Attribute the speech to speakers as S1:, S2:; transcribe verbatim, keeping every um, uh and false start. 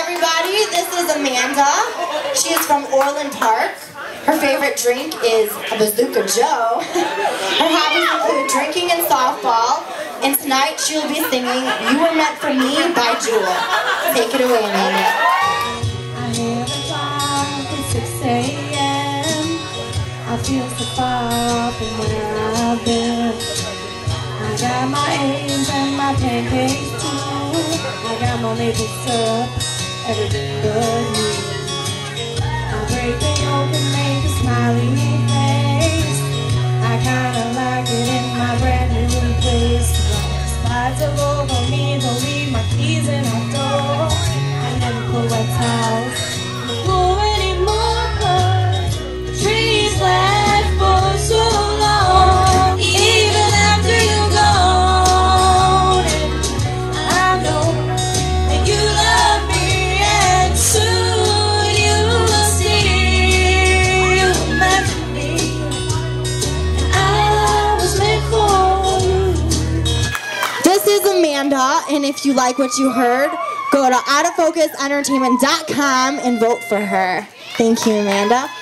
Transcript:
S1: everybody. This is Amanda. She is from Orland Park. Her favorite drink is a Bazooka Joe. Her hobbies include drinking and softball. And tonight she'll be singing You Were Meant for Me by Jewel. Take it away, Amanda.
S2: I hear the clock at six A M I feel so far from where I've been. I got my eggs and my pancakes too. I got my maple syrup, everything but you. I break the yolk and make a smiley face. I kinda like it in my brand new place. Spies all over me, don't leave my keys in my door. I never put wet towels on the floor anymore, 'cause the trees last for so long. Even after you're gone, and I know that you love me, and soon you will see you were meant for me, and I was meant for you.
S1: This is Amanda, and if you like what you heard, go to out of focus entertainment dot com and vote for her. Thank you, Amanda.